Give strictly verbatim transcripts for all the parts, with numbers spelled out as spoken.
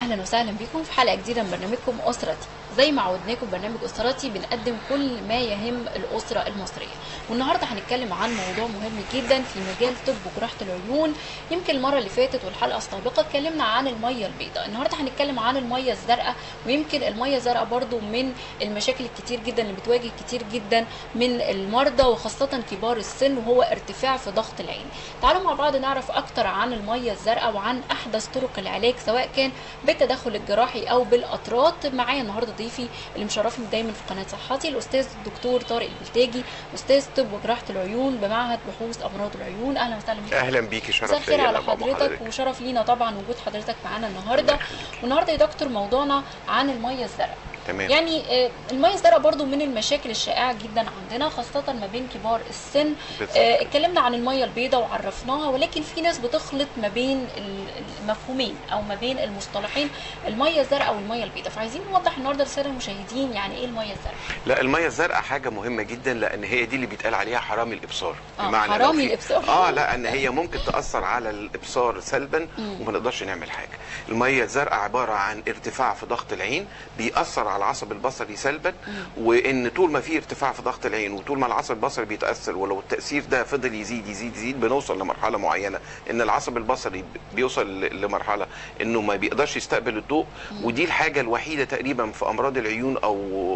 اهلا وسهلا بكم في حلقه جديده من برنامجكم اسرتي. زي ما عودناكم برنامج اسرتي بنقدم كل ما يهم الاسره المصريه، والنهارده هنتكلم عن موضوع مهم جدا في مجال طب وجراحه العيون. يمكن المره اللي فاتت والحلقه السابقه اتكلمنا عن الميه البيضاء، النهارده هنتكلم عن الميه الزرقاء. ويمكن الميه الزرقاء برضو من المشاكل الكتير جدا اللي بتواجه كتير جدا من المرضى وخاصه كبار السن، وهو ارتفاع في ضغط العين. تعالوا مع بعض نعرف اكتر عن الميه الزرقاء وعن احدث طرق العلاج سواء كان بالتدخل الجراحي او بالقطرات. معايا النهارده ضيفي اللي مشرفني دايما في قناه صحتي، الاستاذ الدكتور طارق البلتاجي، استاذ طب وجراحه العيون بمعهد بحوث امراض العيون. اهلا وسهلا بيك. اهلا بيكي، شرف مساء الخير ليا على حضرتك, حضرتك وشرف لينا طبعا وجود حضرتك معانا النهارده. والنهارده يا دكتور موضوعنا عن الميه الزرقاء. تمام. يعني الميه الزرقاء برضو من المشاكل الشائعه جدا عندنا خاصه ما بين كبار السن. اه اتكلمنا عن الميه البيضاء وعرفناها، ولكن في ناس بتخلط ما بين المفهومين او ما بين المصطلحين الميه الزرقاء والميه البيضاء، فعايزين نوضح النهارده للساده المشاهدين يعني ايه الميه الزرقاء. لا، الميه الزرقاء حاجه مهمه جدا لان هي دي اللي بيتقال عليها حرامي الابصار. اه حرامي الابصار. اه لا، ان هي ممكن تاثر على الابصار سلبا وما نقدرش نعمل حاجه. الميه الزرقاء عباره عن ارتفاع في ضغط العين بيأثر على العصب البصري سلبا، وان طول ما في ارتفاع في ضغط العين وطول ما العصب البصري بيتاثر، ولو التاثير ده فضل يزيد يزيد يزيد بنوصل لمرحله معينه ان العصب البصري بيوصل لمرحله انه ما بيقدرش يستقبل الضوء. ودي الحاجه الوحيده تقريبا في امراض العيون او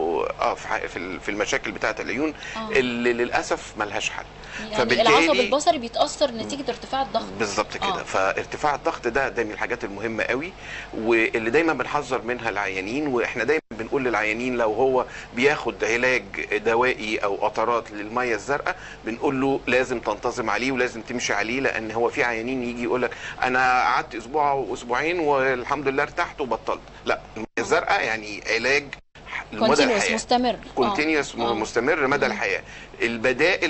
اه في في المشاكل بتاعه العيون آه. اللي للاسف ملهاش حل. يعني العصب البصري بيتاثر نتيجه ارتفاع الضغط. بالظبط كده. آه. فارتفاع الضغط ده ده من الحاجات المهمه قوي، واللي دايما بنحذر منها العيانين. واحنا دايما بنقول للعيانين لو هو بياخد علاج دوائي او قطرات للميه الزرقاء بنقول له لازم تنتظم عليه ولازم تمشي عليه، لان هو في عيانين يجي يقول لك انا قعدت اسبوع واسبوعين والحمد لله ارتحت وبطلت. لا، الميه الزرقاء يعني علاج مدى الحياه، مستمر كونتينيوس آه. مستمر مدى الحياه. البدائل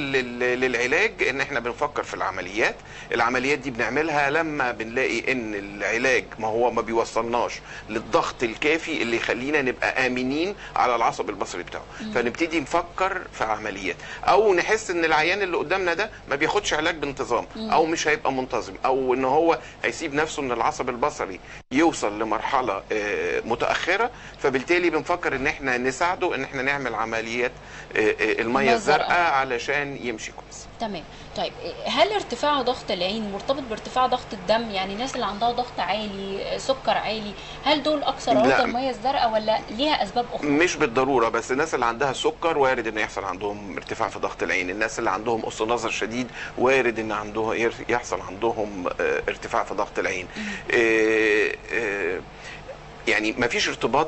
للعلاج ان احنا بنفكر في العمليات. العمليات دي بنعملها لما بنلاقي ان العلاج ما هو ما بيوصلناش للضغط الكافي اللي يخلينا نبقى امنين على العصب البصري بتاعه، فنبتدي نفكر في عمليات، او نحس ان العيان اللي قدامنا ده ما بياخدش علاج بانتظام او مش هيبقى منتظم، او ان هو هيسيب نفسه ان العصب البصري يوصل لمرحله متاخره، فبالتالي بنفكر ان احنا نساعده ان احنا نعمل عمليات الميه الزرقاء علشان يمشي كويس. تمام. طيب هل ارتفاع ضغط العين مرتبط بارتفاع ضغط الدم؟ يعني الناس اللي عندها ضغط عالي، سكر عالي، هل دول اكثر عرضه الميه الزرقاء ولا ليها اسباب اخرى؟ مش بالضروره، بس الناس اللي عندها سكر وارد ان يحصل عندهم ارتفاع في ضغط العين. الناس اللي عندهم قص نظر شديد وارد ان عندهم يحصل عندهم ارتفاع في ضغط العين. اه اه يعني ما فيش ارتباط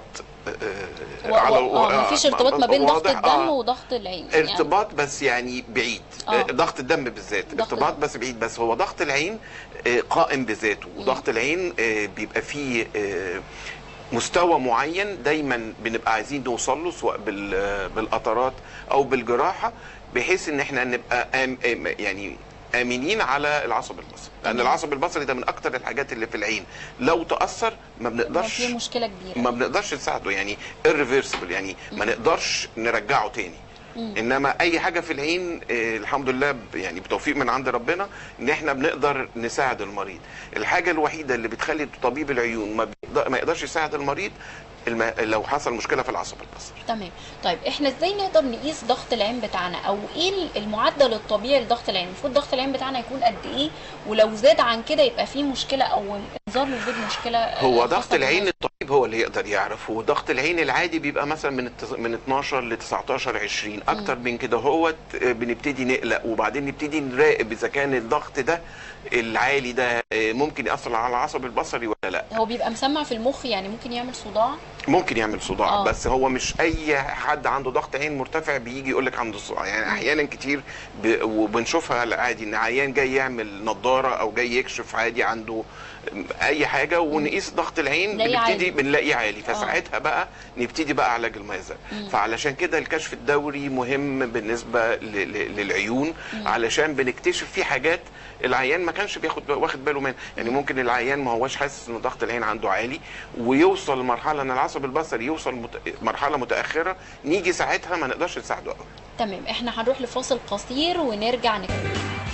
آه على اه ما فيش ارتباط ما بين ضغط الدم آه وضغط العين. ارتباط يعني بس يعني بعيد. آه. ضغط الدم بالذات ارتباط بس بعيد، بس هو ضغط العين آه قائم بذاته. وضغط العين آه بيبقى فيه آه مستوى معين دايما بنبقى عايزين نوصل له سواء بالقطرات او بالجراحه، بحيث ان احنا نبقى آم يعني امنين على العصب البصري، لان العصب البصري ده من اكتر الحاجات اللي في العين لو تاثر ما بنقدرش، في مشكله كبيره، ما بنقدرش نساعده، يعني irreversible، يعني ما نقدرش نرجعه تاني. مم. انما اي حاجه في العين آه الحمد لله يعني بتوفيق من عند ربنا ان احنا بنقدر نساعد المريض. الحاجه الوحيده اللي بتخلي طبيب العيون ما, ما يقدرش يساعد المريض الم... لو حصل مشكله في العصب البصري. تمام. طيب احنا ازاي نقدر نقيس ضغط العين بتاعنا، او ايه المعدل الطبيعي لضغط العين؟ المفروض ضغط العين بتاعنا يكون قد ايه، ولو زاد عن كده يبقى فيه مشكله او انذار لوجود مشكله؟ هو ضغط العين الطبيب هو اللي يقدر يعرف. وضغط العين العادي بيبقى مثلا من من اتناشر ل تسعتاشر عشرين، اكتر من كده هو بنبتدي نقلق، وبعدين نبتدي نراقب اذا كان الضغط ده العالي ده ممكن ياثر على العصب البصري ولا لا. هو بيبقى مسمع في المخ، يعني ممكن يعمل صداع؟ ممكن يعمل صداع. آه. بس هو مش اي حد عنده ضغط عين مرتفع بيجي يقول لك عنده صداع. يعني احيانا كتير ب... وبنشوفها عادي ان عيان جاي يعمل نظاره او جاي يكشف عادي عنده اي حاجه ونقيس ضغط العين بنبتدي بنلاقيه عالي، فساعتها بقى نبتدي بقى علاج الميه الزرقاء. فعلشان كده الكشف الدوري مهم بالنسبه ل... ل... للعيون، مم. علشان بنكتشف فيه حاجات العيان ما كانش بياخد واخد باله منها. يعني ممكن العيان ما هوش حاسس ان ضغط العين عنده عالي ويوصل لمرحله ان العصب البصري يوصل مت... مرحله متاخره، نيجي ساعتها ما نقدرش نساعده قوي. تمام. احنا هنروح لفاصل قصير ونرجع نكمل.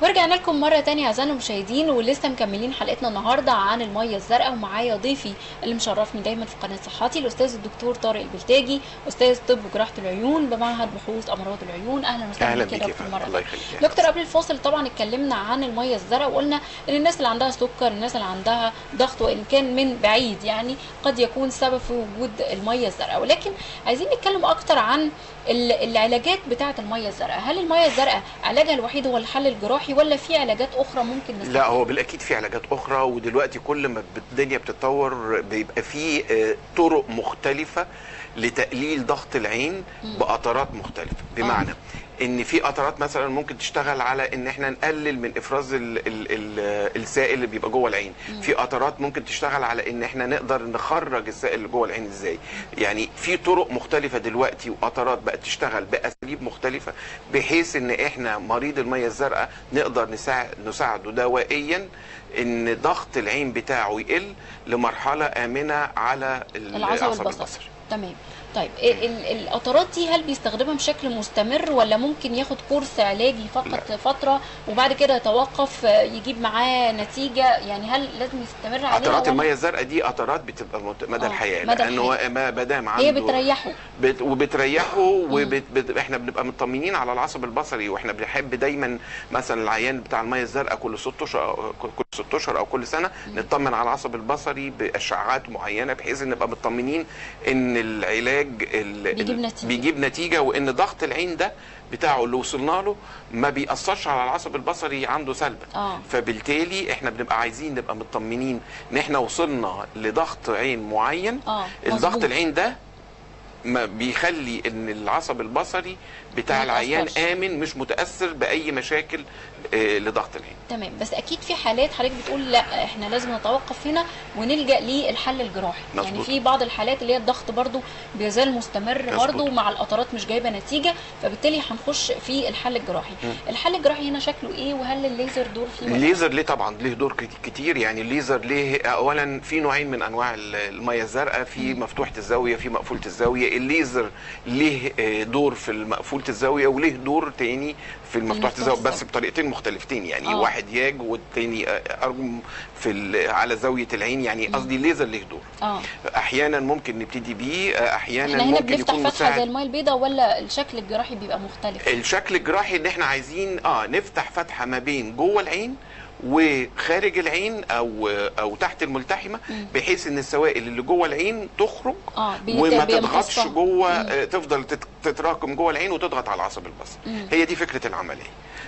ورجعنا لكم مرة تانية أعزائنا المشاهدين، ولسه مكملين حلقتنا النهاردة عن المية الزرقاء، ومعايا ضيفي اللي مشرفني دايما في قناة صحتي الأستاذ الدكتور طارق البلتاجي، أستاذ طب وجراحة العيون بمعهد بحوث أمراض العيون. أهلا وسهلا بك يا دكتور مرة. الله يخليك. دكتور، قبل الفاصل طبعا اتكلمنا عن المية الزرقاء، وقلنا إن الناس اللي عندها سكر، الناس اللي عندها ضغط، وإن كان من بعيد يعني قد يكون سبب في وجود المية الزرقاء، ولكن عايزين نتكلم أكتر عن العلاجات بتاعة المية الزرقاء. هل المية الزرقاء علاجها الوحيد هو الحل الجراحي، ولا في علاجات اخرى ممكن نستخدمها؟ لا، هو بالاكيد في علاجات اخرى، ودلوقتي كل ما الدنيا بتتطور بيبقى في طرق مختلفه لتقليل ضغط العين بقطرات مختلفه. بمعنى آه. ان في قطرات مثلا ممكن تشتغل على ان احنا نقلل من افراز ال ال ال السائل اللي بيبقى جوه العين. مم. في قطرات ممكن تشتغل على ان احنا نقدر نخرج السائل اللي جوه العين ازاي. يعني في طرق مختلفه دلوقتي، وقطرات بقت تشتغل باساليب مختلفه، بحيث ان احنا مريض الميه الزرقاء نقدر نساعد نساعده دوائيا ان ضغط العين بتاعه يقل لمرحله امنه على العصب البصري. تمام. طيب القطرات دي هل بيستخدمها بشكل مستمر، ولا ممكن ياخد كورس علاجي فقط لا. فتره وبعد كده يتوقف يجيب معاه نتيجه؟ يعني هل لازم يستمر عليها؟ قطرات الميه الزرقاء دي قطرات بتبقى مدى الحياه، لانه ما دام عنده هي بتريحه بت وبتريحه وبت بت احنا بنبقى مطمنين على العصب البصري، واحنا بنحب دايما مثلا العيان بتاع الميه الزرقاء كل ست اشهر كل ست اشهر او كل سنه مم. نطمن على العصب البصري باشعاعات معينه، بحيث ان نبقى مطمنين ان العلاج بيجيب نتيجة. بيجيب نتيجه، وان ضغط العين ده بتاعه اللي وصلنا له ما بيأثرش على العصب البصري عنده سلبا. آه. فبالتالي احنا بنبقى عايزين نبقى مطمنين ان احنا وصلنا لضغط عين معين. آه. الضغط العين ده ما بيخلي ان العصب البصري بتاع العيان امن، مش متاثر باي مشاكل آه لضغط العين. تمام. بس اكيد في حالات حضرتك بتقول لا احنا لازم نتوقف هنا ونلجا للحل الجراحي. مزبوط. يعني في بعض الحالات اللي هي الضغط برضو بيزال مستمر برضو مع القطرات مش جايبه نتيجه، فبالتالي هنخش في الحل الجراحي. م. الحل الجراحي هنا شكله ايه، وهل الليزر دور فيه؟ الليزر ليه طبعا ليه دور كتير. يعني الليزر ليه اولا في نوعين من انواع الميه الزرقاء، في م. مفتوحه الزاويه، في مقفوله الزاويه. الليزر ليه دور في مقفوله الزاويه، وليه دور تاني في المفتوحه الزاويه، بس بطريقتين مختلفتين. يعني أوه. واحد ياج والتاني ارجم في على زاويه العين. يعني قصدي الليزر ليه دور. أوه. احيانا ممكن نبتدي بيه، احيانا احنا هنا ممكن بنفتح يكون فتحه زي الميه البيضاء، ولا الشكل الجراحي بيبقى مختلف؟ الشكل الجراحي ان احنا عايزين اه نفتح فتحه ما بين جوه العين وخارج العين او او تحت الملتحمه، بحيث ان السوائل اللي جوه العين تخرج آه وما تضغطش جوه، تفضل تتراكم جوه العين وتضغط على العصب البصري. هي دي فكره العمليه.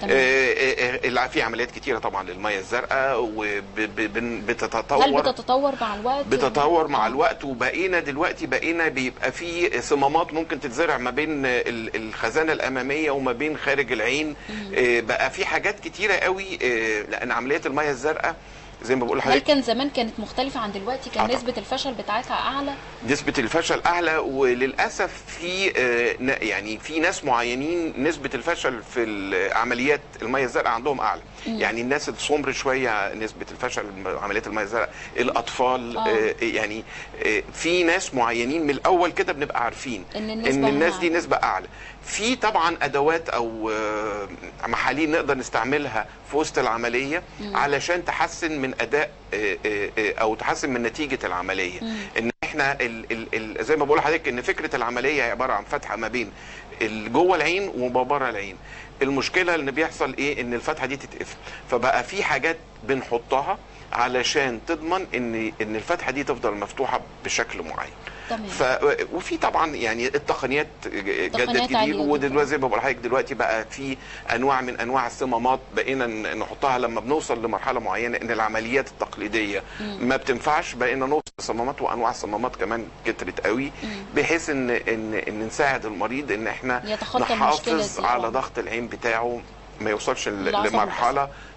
آه في عمليات كتيره طبعا للميه الزرقاء، وبتتطور. هل بتتطور مع الوقت؟ بتتطور مع الوقت، وبقينا دلوقتي بقينا بيبقى في صمامات ممكن تتزرع ما بين الخزانه الاماميه وما بين خارج العين. آه بقى في حاجات كتيره قوي، آه لان عمليات الميه الزرقاء زي ما بقول لحضرتك. هل كان زمان كانت مختلفه عن دلوقتي؟ كان آه نسبه الفشل بتاعتها اعلى؟ نسبه الفشل اعلى، وللاسف في يعني في ناس معينين نسبه الفشل في عمليات الميه الزرقاء عندهم اعلى. مم. يعني الناس السمر شويه نسبه الفشل عمليات الميه الزرقاء، الاطفال. آه. آه يعني آه في ناس معينين من الاول كده بنبقى عارفين ان, إن الناس دي نسبه اعلى. في طبعا ادوات او محاليل نقدر نستعملها في وسط العمليه مم. علشان تحسن من اداء او تحسن من نتيجه العمليه. مم. ان احنا ال ال ال زي ما بقول لحضرتك ان فكره العمليه عباره عن فتحه ما بين جوه العين وما بره العين. المشكله ان بيحصل ايه، ان الفتحه دي تتقفل، فبقى في حاجات بنحطها علشان تضمن ان ان الفتحه دي تفضل مفتوحه بشكل معين. تمام. ف وفي طبعا يعني التقنيات جدت كتير، ودلوقتي زي ما بقول لحضرتك دلوقتي بقى في انواع من انواع الصمامات بقينا نحطها لما بنوصل لمرحله معينه ان العمليات التقليديه مم. ما بتنفعش، بقينا نوصل لصمامات، وانواع الصمامات كمان كترت قوي، مم. بحيث ان ان ان نساعد المريض ان احنا نحافظ على ضغط العين بتاعه ما يوصلش لمرحله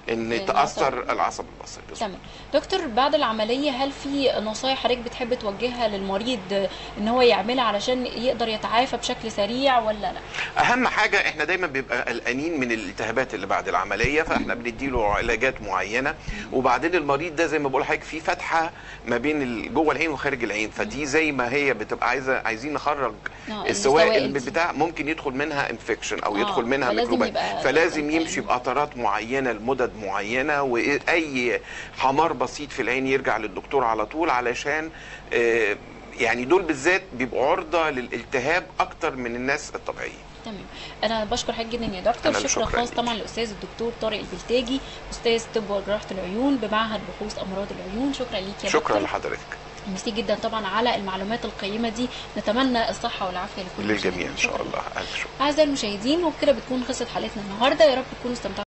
ان تاثر العصب البصري. تمام. دكتور، بعد العمليه هل في نصايح حضرتك بتحب توجهها للمريض ان هو يعملها علشان يقدر يتعافى بشكل سريع ولا لا؟ اهم حاجه احنا دايما بيبقى قلقانين من الالتهابات اللي بعد العمليه، فاحنا بنديله علاجات معينه، وبعدين المريض ده زي ما بقول لحضرتك في فتحه ما بين جوه العين وخارج العين، فدي زي ما هي بتبقى عايزه عايزين نخرج السوائل بتاع ممكن يدخل منها انفكشن او يدخل منها ميكروبات، فلازم يمشي بقطرات معينه لمدد معينه، واي حمار بسيط في العين يرجع للدكتور على طول، علشان آه يعني دول بالذات بيبقوا عرضه للالتهاب اكتر من الناس الطبيعيين. تمام. انا بشكر حضرتك جدا يا دكتور. شكرا خاص طبعا للاستاذ الدكتور طارق البلتاجي، استاذ طب وجراحه العيون بمعهد بحوث امراض العيون. شكرا ليك يا شكرا دكتور. شكرا لحضرتك. ميرسي جدا طبعا على المعلومات القيمه دي، نتمنى الصحه والعافيه لكل للجميع ان شاء الله. الف شكر. اعزائي المشاهدين، وبكده بتكون خلصت حلقتنا النهارده، يا رب تكونوا استمتعتوا